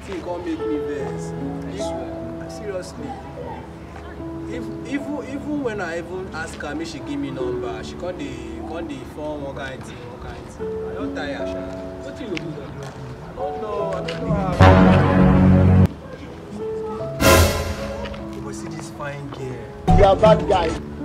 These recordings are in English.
thing can't make me vex. I swear. Seriously. Even when I even ask her, me she give me number. She can't the phone one kind thing. I don't tire, Sha. What do you do that? I don't know how. You will see this fine girl. You are bad guy.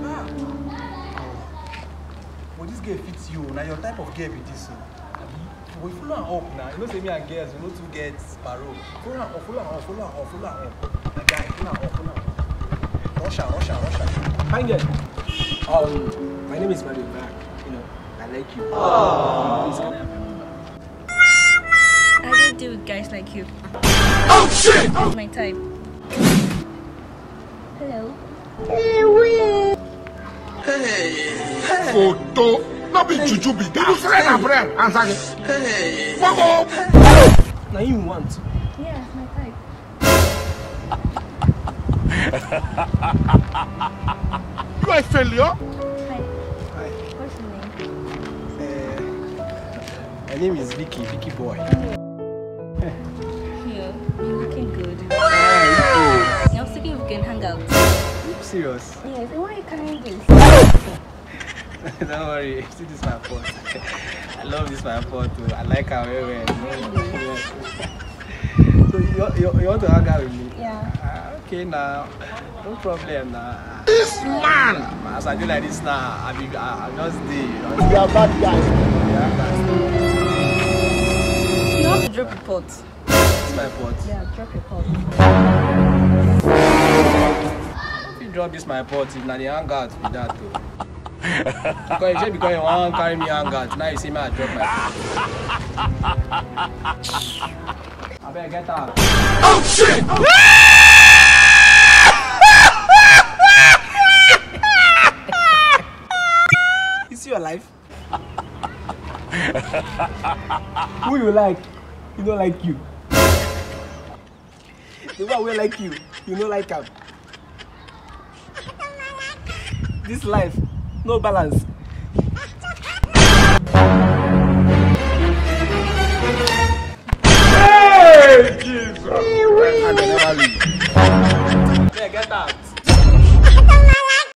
But this girl fits you. Now your type of girl be this. We follow her up now. You know, say me and girls, we know to get parole. Follow her up. The guy, follow her up. Russia. Fine girl. My name is Mario Back. You know, I like you. Please, can I have your number? I don't deal with guys like you. Oh shit! My type. Hello. Photo. Not be juju be that. You friend. Answer it. Hey. Now you want. Yeah, it's my type. You are a failure. Hi. What's your name? My name is Vicky boy. Here. You're looking good. I was thinking we can hang out. You serious? Yes. Why are you carrying this? Don't worry. See, this is my pot. I love this my pot too. I like her very well. So you want to hang out with me? Yeah. Okay now. No problem now. This man. As I do like this now, I'm just there. You are bad guy. You have to drop your pot. This is my pot. Yeah, drop your pot. If you drop this my pot, if not the hang out with that too. because you want to carry me hang out, now you see me I drop my pot. I better get out. Oh shit! Is your life? Who you like? You don't like you. The one will like you don't like him. This life, no balance.